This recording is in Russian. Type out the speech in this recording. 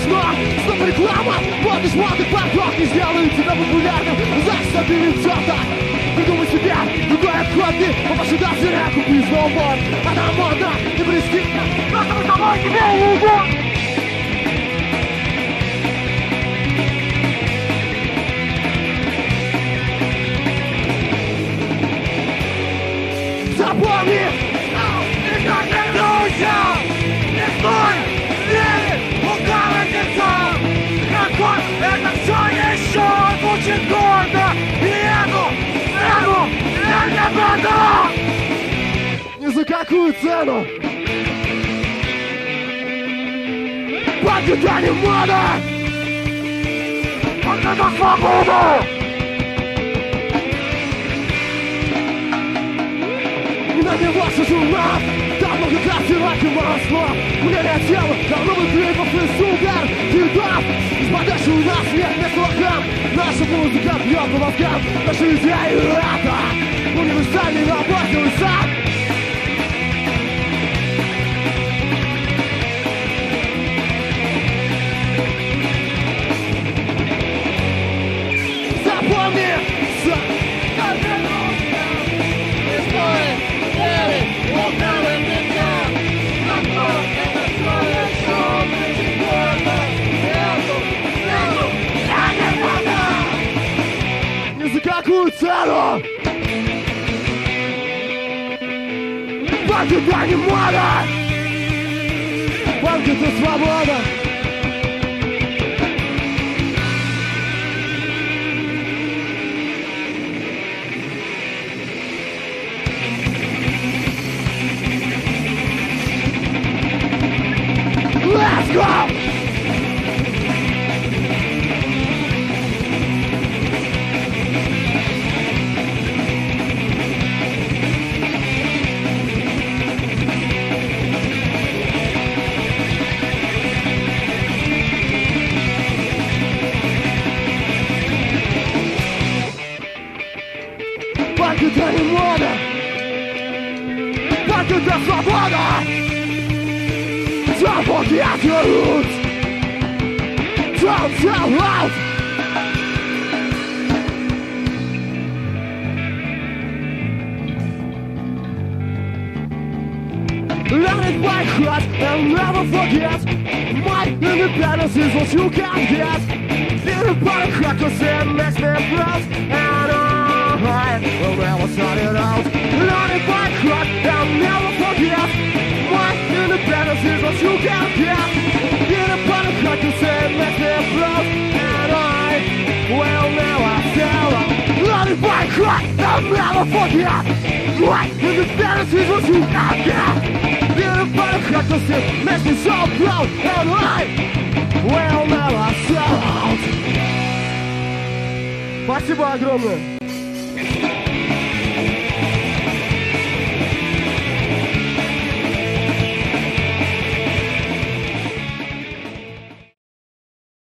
что? Снова реклама, помнишь, моды поток не сделают тебя популярным. Заставили кто-то придумай себе другое хобби. Попашу даже реку, купи сноуборд. Она модна и блестит, просто мы тобой тебе угодно. Запомни! И как вернусь! Не стой! Верь! Лукавый лицо! Какой это все еще звучит гордо! И эту цену я не продам! Ни за какую цену! Покидай не мода! Только за свободу! На него сижу нас, там много красивых и масло. Мне летело, давно бы клипов и супер хитов. Из подачи у нас нет места лохам. Наша музыка бьет по мозгам. Наши идеи это универсальный рабочий сад. Запомни! За какую цену? Покидай не мода! Банки это свобода! Let's go! Покидай не мода! Покидай свобода! Don't forget your roots! Don't sell out! Learn it by heart and never forget. My independence is what you can get. In a body crackers and makes me proud. And I will never sort it out. Learn it by heart and never forget. My independence is what you can get. In a body crackers and makes me proud. And I will never sell out. Learn it by heart and never forget. My independence is what you can get. Makes me so proud and I will never sell out. Спасибо огромное.